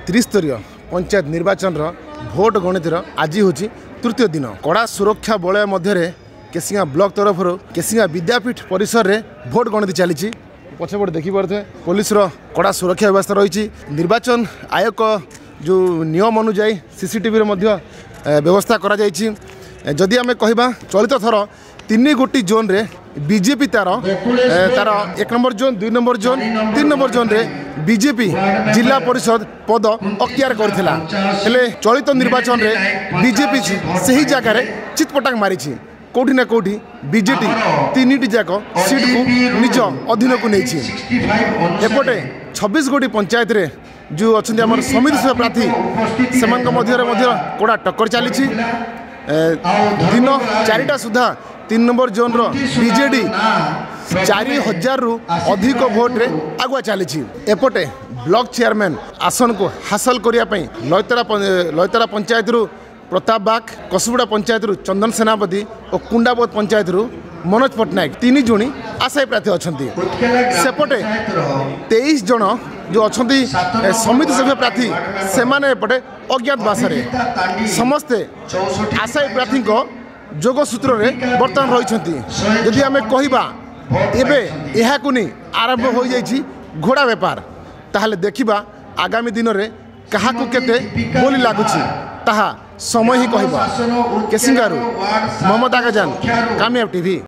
त्रिस्तरीय पंचायत निर्वाचन भोट गणतिर आज हूँ तृतीय दिन। कड़ा सुरक्षा बलय मध्य केसिंगा ब्लॉक तरफ केसिंगा विद्यापीठ परिसर रे भोट गणति चली। पछपटे देखिपे पुलिस कड़ा सुरक्षा व्यवस्था रही। निर्वाचन आयोग जो नियम अनुजाई सीसीटीवी व्यवस्था करा जायछि। जदि आम कह चलित थर 3 गोटी जोन रे बीजेपी तार 1 number zone 2 number zone 3 number zone रे बीजेपी जिला परिषद पद अख्तियार करथिला। हेले चलित निर्वाचन रे बीजेपी सही जगह रे चितपटाक मारी कोठी ना कोठी बीजेपी 3टी जाक सीट को निज अधीन को नहीं। एपटे 26 गोटी पंचायत रे जो अच्छा आम समिति सभा प्रार्थी से कड़ा टक्कर चली। दिन 4टा सुधा 3 नंबर जोन रो बीजेडी 4000 रु अधिक भोट रे आगुआ चली। एपटे ब्लॉक चेयरमैन आसन को हासिल करने लयतरा पंचायत रु प्रताप बाग, कसुबड़ा पंचायत रु चंदन सेनापति और कुंडाबोध पंचायत रु मनोज पट्टनायक 3 जणी आशायी प्रार्थी अच्छा। सेपटे 23 जन जो अच्छा समिति सभ्य प्रार्थी से एपटे अज्ञातवास समस्ते आशायी प्रार्थी जोगसूत्र में बर्तमान रही। जदि आम कहवा एवं आरंभ हो जाइए घोड़ा बेपार ताहले देखिबा आगामी दिन में क्या केते बोली लगुच ताहा समय ही कहबा। केसिंगारू मोहम्मद आगाजान, कामयाब टीवी।